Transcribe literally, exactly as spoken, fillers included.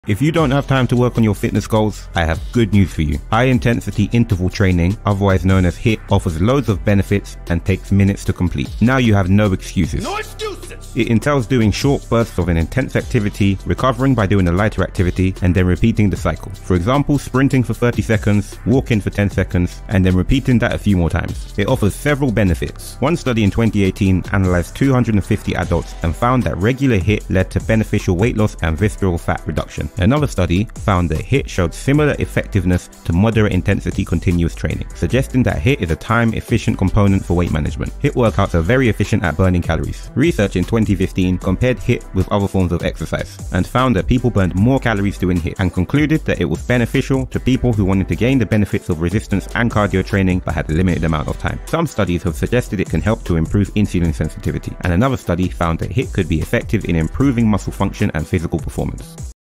If you don't have time to work on your fitness goals, I have good news for you. High intensity interval training, otherwise known as HIIT, offers loads of benefits and takes minutes to complete. Now you have no excuses. No excuses! It entails doing short bursts of an intense activity, recovering by doing a lighter activity, and then repeating the cycle. For example, sprinting for thirty seconds, walking for ten seconds, and then repeating that a few more times. It offers several benefits. One study in twenty eighteen analyzed two hundred fifty adults and found that regular HIIT led to beneficial weight loss and visceral fat reduction. Another study found that HIIT showed similar effectiveness to moderate intensity continuous training, suggesting that HIIT is a time-efficient component for weight management. HIIT workouts are very efficient at burning calories. Research in twenty fifteen compared HIIT with other forms of exercise and found that people burned more calories doing HIIT, and concluded that it was beneficial to people who wanted to gain the benefits of resistance and cardio training but had a limited amount of time. Some studies have suggested it can help to improve insulin sensitivity, and another study found that HIIT could be effective in improving muscle function and physical performance.